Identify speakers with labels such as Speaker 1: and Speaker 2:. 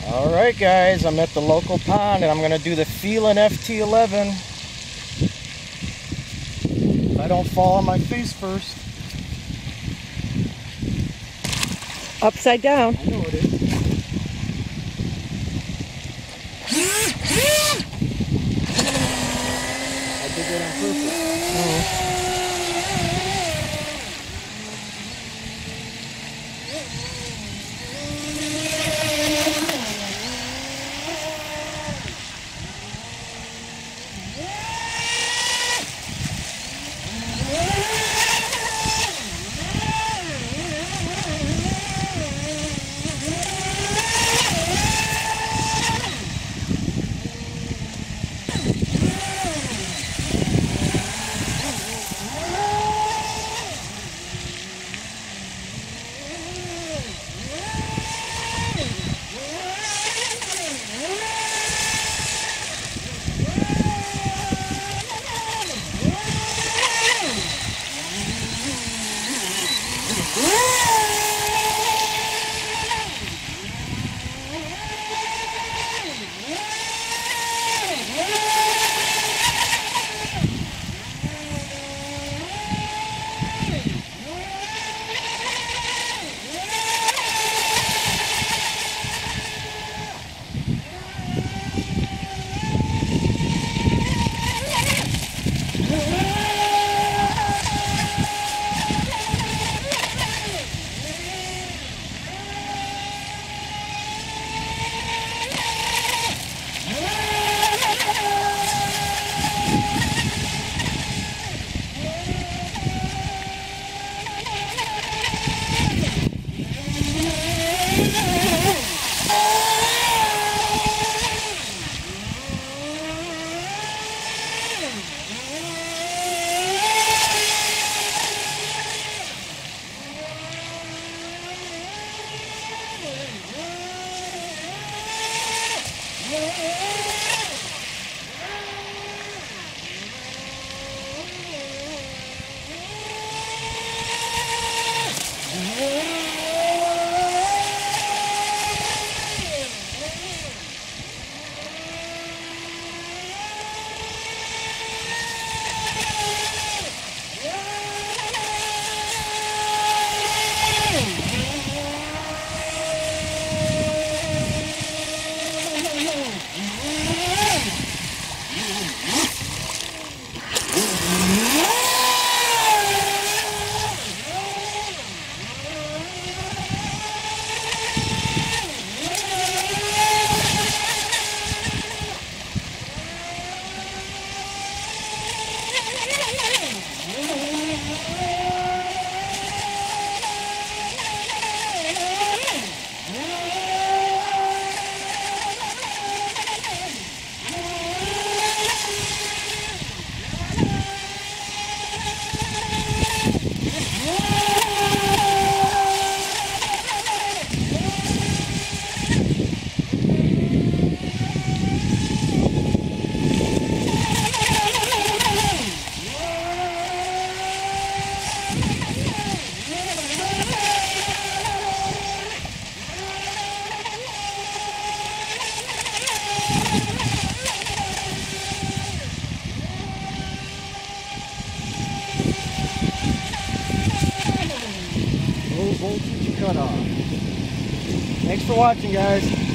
Speaker 1: Alright guys, I'm at the local pond and I'm going to do the Feilun Ft011. If I don't fall on my face first.
Speaker 2: Upside down.
Speaker 1: I know it is. I did that on purpose. Low voltage cutoff. Thanks for watching, guys.